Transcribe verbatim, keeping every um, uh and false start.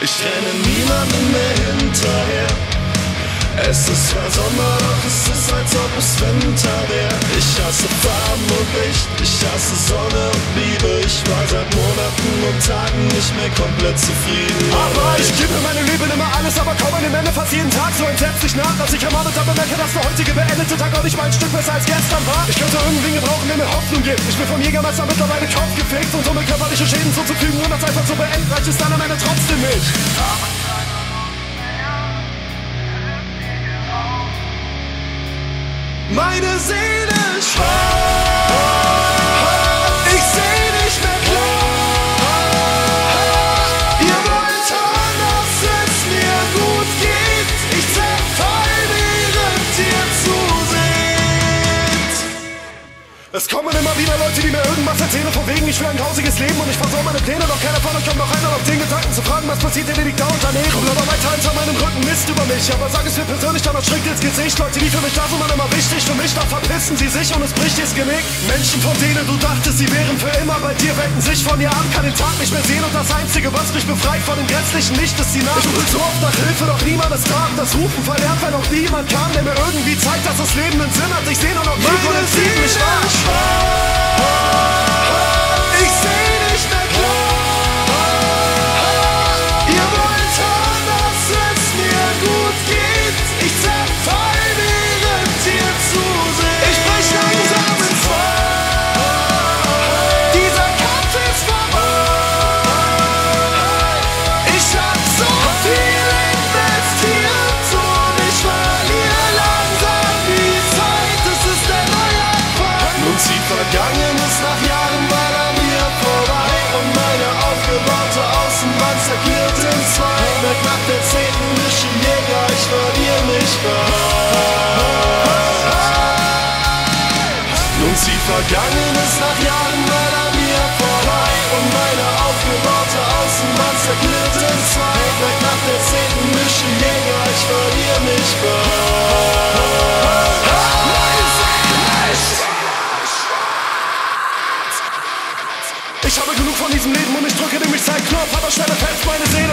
Ich renne niemandem mehr hinterher. Es ist zwar Sommer, doch es ist, als ob es Winter wär. Ich hasse Farben und Licht, ich hasse Sonne und Liebe. Ich war seit Monaten und Tagen nicht mehr komplett zufrieden. Aber ich gebe meine Liebe immer alles, aber kaum einem Ende fast jeden Tag so entsetzlich nach, dass ich am Abend dann bemerke, dass der heutige beendete Tag auch nicht mal ein Stück besser als gestern war. Ich könnte irgendwen gebrauchen, der mir Hoffnung gibt. Ich bin vom Jägermeister mittlerweile Kopf gefickt und um mir körperliche Schäden zuzufügen und das einfach zu beenden, reicht es dann am Ende trotzdem nicht. Meine Seele schreit, ich seh nicht mehr klar. Ihr wollt hören, dass es mir gut geht. Ich zerfall, während ihr zuseht. Es kommen immer wieder Leute, die mir irgendwas erzählen von wegen, ich will ein grausiges Leben und ich versau meine Pläne, doch keiner von euch kommt noch einer auf den Gedanken zu fragen, was passiert, der liegt da unternehmen. Kommt aber weiter hinter meinem Rücken, Mist über mich, aber sag es mir persönlich, dann erschrickt ins Gesicht. Leute, die für mich da sind, waren immer wichtig, für mich, dann verpissen sie sich und es bricht das Genick. Menschen, von denen du dachtest, sie wären für immer bei dir, wenden sich von ihr ab, kann den Tag nicht mehr sehen und das Einzige, was mich befreit von dem grässlichen Licht, ist die Nacht. Ich rufe so oft nach Hilfe, doch niemand ist da und das Rufen verlernt, weil noch niemand kam, der mir irgendwie zeigt, dass das Leben einen Sinn hat. Ich seh nur noch Krieg und es zieht mich wahr. Ich seh nicht mehr klar. Ihr wollt hören, dass es mir gut geht. Ich zerfall, während ihr zuseht. Ich brech langsam in Fahrt. Dieser Kampf ist vorbei. Ich hab so viel investiert und ich verliere langsam die Zeit. Es ist der neue Anfang. Nun zieht Vergangenes nach Jahren mal an mir vorbei und meine aufgebaute Außenwand zerknirt in zwei. Merk nach der zehnten Mission Jäger, ich verliere mich bald. Nun zieht Vergangenes nach Jahren mal an mir vorbei und meine aufgebaute Außenwand zerknirt in zwei. Merk nach der zehnten Mission Jäger, ich verliere mich bald. Ich habe genug von diesem Leben und ich drücke den Recycle-Knopf, aber stelle fest, meine Seele